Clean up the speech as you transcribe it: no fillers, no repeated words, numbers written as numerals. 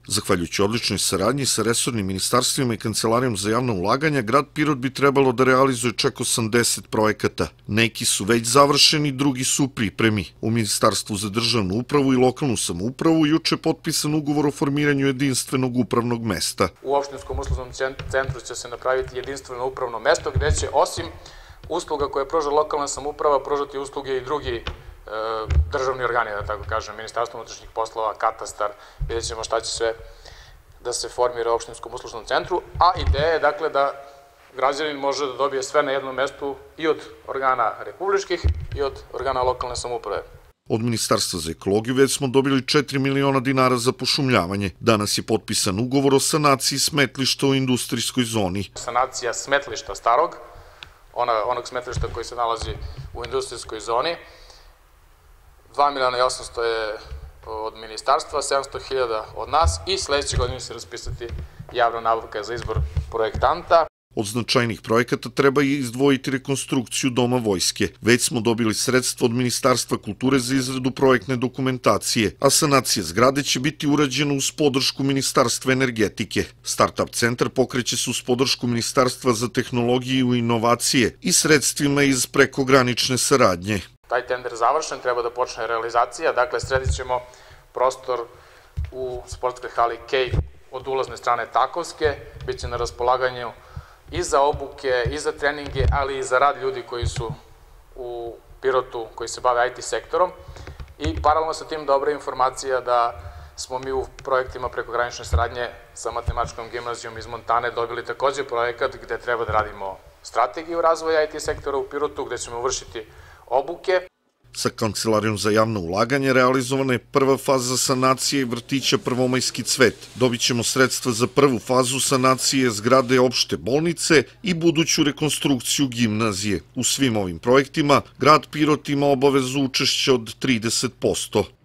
Zahvaljujući odličnoj saradnji sa resornim ministarstvima i Kancelarijom za javna ulaganja, grad Pirot bi trebalo da realizuje čak 80 projekata. Neki su već završeni, drugi su u pripremi. U Ministarstvu za državnu upravu i lokalnu samoupravu juče je potpisan ugovor o formiranju jedinstvenog upravnog mesta. U opštinskom uslužnom centru će se napraviti jedinstveno upravno mesto gde će osim usluga koje pruža lokalna samouprava pružati usluge i drugi državni organi, da tako kažem, Ministarstvo unutrašnjih poslova, katastar, vidjet ćemo šta će sve da se formira u opštinskom uslužnom centru, a ideja je dakle da građanin može da dobije sve na jednom mestu i od organa republičkih i od organa lokalne samouprave. Od Ministarstva za ekologiju već smo dobili 4 miliona dinara za pošumljavanje. Danas je potpisan ugovor o sanaciji smetlišta u industrijskoj zoni. Sanacija smetlišta starog, onog smetlišta koji se nalazi u industrijskoj zoni, 2 miliona i 800 je od ministarstva, 700.000 od nas i sledeće godine se raspisati javna nabavka za izbor projektanta. Od značajnih projekata treba i izdvojiti rekonstrukciju Doma vojske. Već smo dobili sredstva od Ministarstva kulture za izradu projektne dokumentacije, a sanacija zgrade će biti urađena uz podršku Ministarstva energetike. Startup centar pokreće se uz podršku Ministarstva za tehnologiju i inovacije i sredstvima iz prekogranične saradnje. Taj tender završen, treba da počne realizacija, dakle sredit ćemo prostor u sportskoj hali Kej od ulazne strane Takovske, bit će na raspolaganju i za obuke, i za treninge, ali i za rad ljudi koji su u Pirotu, koji se bave IT sektorom i paralelno sa tim dobra informacija da smo mi u projektima prekogranične saradnje sa Matematičkom gimnazijom iz Montane dobili takođe projekat gde treba da radimo strategiju razvoja IT sektora u Pirotu, gde ćemo vršiti obuke. Sa Kancelarijom za javna ulaganja realizovana je prva faza sanacije vrtića Prvomajski cvet. Dobit ćemo sredstva za prvu fazu sanacije zgrade opšte bolnice i buduću rekonstrukciju gimnazije. U svim ovim projektima grad Pirot ima obavezu učešća od 30%.